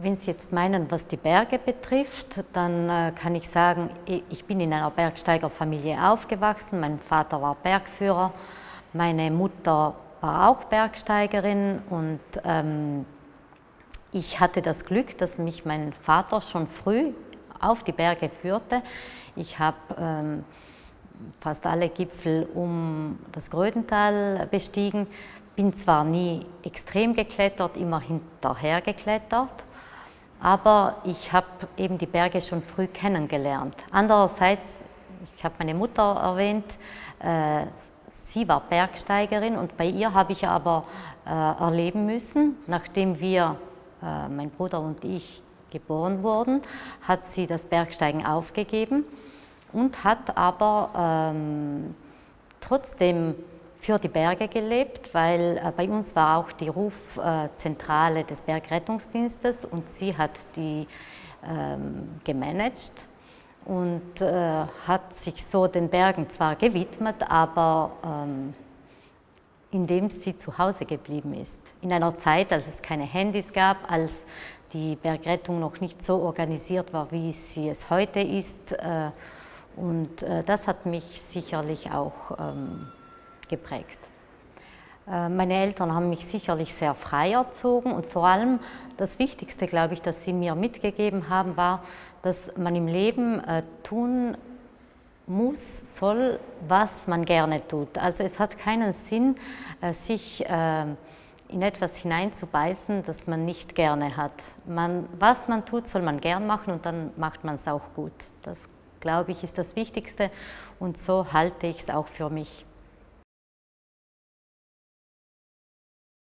Wenn Sie jetzt meinen, was die Berge betrifft, dann kann ich sagen, ich bin in einer Bergsteigerfamilie aufgewachsen. Mein Vater war Bergführer, meine Mutter war auch Bergsteigerin und ich hatte das Glück, dass mich mein Vater schon früh auf die Berge führte. Ich habe fast alle Gipfel um das Grödental bestiegen, bin zwar nie extrem geklettert, immer hinterher geklettert, aber ich habe eben die Berge schon früh kennengelernt. Andererseits, ich habe meine Mutter erwähnt, sie war Bergsteigerin und bei ihr habe ich aber erleben müssen, nachdem wir, mein Bruder und ich, geboren wurden, hat sie das Bergsteigen aufgegeben und hat aber trotzdem für die Berge gelebt, weil bei uns war auch die Rufzentrale des Bergrettungsdienstes und sie hat die gemanagt und hat sich so den Bergen zwar gewidmet, aber indem sie zu Hause geblieben ist. In einer Zeit, als es keine Handys gab, als die Bergrettung noch nicht so organisiert war, wie sie es heute ist. Und das hat mich sicherlich auch geprägt. Meine Eltern haben mich sicherlich sehr frei erzogen und vor allem das Wichtigste, glaube ich, das sie mir mitgegeben haben, war, dass man im Leben tun muss, soll, was man gerne tut. Also es hat keinen Sinn, sich in etwas hineinzubeißen, das man nicht gerne hat. Was man tut, soll man gern machen und dann macht man es auch gut. Das, glaube ich, ist das Wichtigste und so halte ich es auch für mich.